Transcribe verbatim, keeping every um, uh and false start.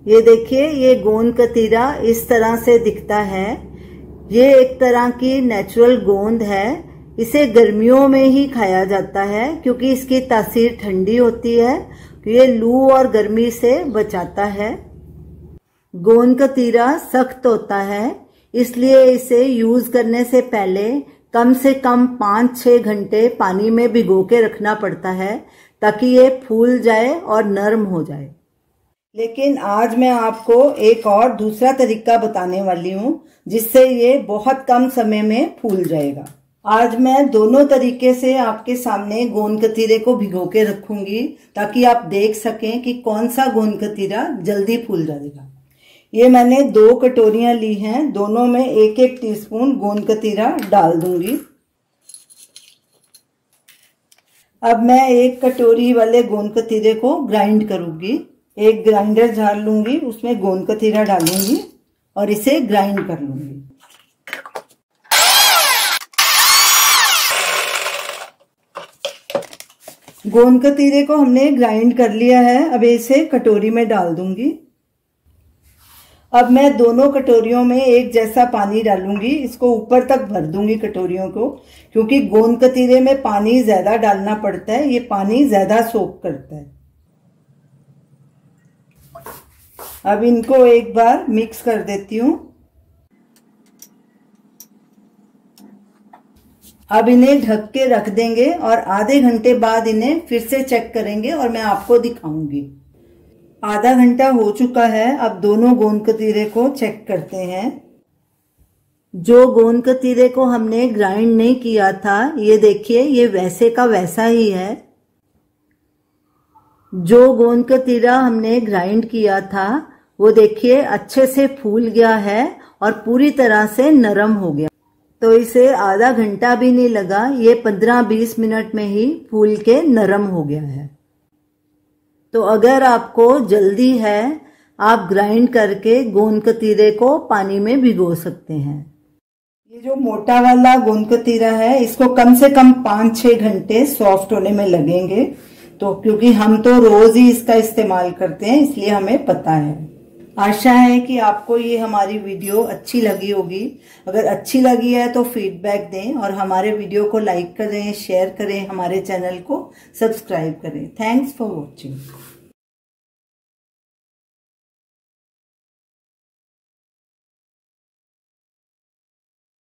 ये देखिए, ये गोंद कतीरा इस तरह से दिखता है। ये एक तरह की नेचुरल गोंद है। इसे गर्मियों में ही खाया जाता है क्योंकि इसकी तासीर ठंडी होती है। ये लू और गर्मी से बचाता है। गोंद कतीरा सख्त होता है, इसलिए इसे यूज करने से पहले कम से कम पाँच छह घंटे पानी में भिगो के रखना पड़ता है ताकि ये फूल जाए और नरम हो जाए। लेकिन आज मैं आपको एक और दूसरा तरीका बताने वाली हूँ जिससे ये बहुत कम समय में फूल जाएगा। आज मैं दोनों तरीके से आपके सामने गोंद कतीरे को भिगो के रखूंगी ताकि आप देख सकें कि कौन सा गोंद कतीरा जल्दी फूल जाएगा। ये मैंने दो कटोरियां ली हैं, दोनों में एक एक टीस्पून गोंद कतीरा डाल दूंगी। अब मैं एक कटोरी वाले गोंद कतीरे को ग्राइंड करूंगी। एक ग्राइंडर जार लूंगी, उसमें गोंद कतीरा डालूंगी और इसे ग्राइंड कर लूंगी। गोंद कतीरे को हमने ग्राइंड कर लिया है। अब इसे कटोरी में डाल दूंगी। अब मैं दोनों कटोरियों में एक जैसा पानी डालूंगी। इसको ऊपर तक भर दूंगी कटोरियों को, क्योंकि गोंद कतीरे में पानी ज्यादा डालना पड़ता है। ये पानी ज्यादा सोख करता है। अब इनको एक बार मिक्स कर देती हूँ। अब इन्हें ढक के रख देंगे और आधे घंटे बाद इन्हें फिर से चेक करेंगे और मैं आपको दिखाऊंगी। आधा घंटा हो चुका है। अब दोनों गोंद कतीरे को चेक करते हैं। जो गोंद कतीरे को हमने ग्राइंड नहीं किया था, ये देखिए, ये वैसे का वैसा ही है। जो गोंद कतीरा हमने ग्राइंड किया था वो देखिए अच्छे से फूल गया है और पूरी तरह से नरम हो गया। तो इसे आधा घंटा भी नहीं लगा, ये पंद्रह बीस मिनट में ही फूल के नरम हो गया है। तो अगर आपको जल्दी है, आप ग्राइंड करके गोंद कतीरे को पानी में भिगो सकते हैं। ये जो मोटा वाला गोंद कतीरा है, इसको कम से कम पाँच छह घंटे सॉफ्ट होने में लगेंगे। तो क्योंकि हम तो रोज ही इसका इस्तेमाल करते हैं, इसलिए हमें पता है। आशा है कि आपको ये हमारी वीडियो अच्छी लगी होगी। अगर अच्छी लगी है तो फीडबैक दें और हमारे वीडियो को लाइक करें, शेयर करें, हमारे चैनल को सब्सक्राइब करें। Thanks for watching.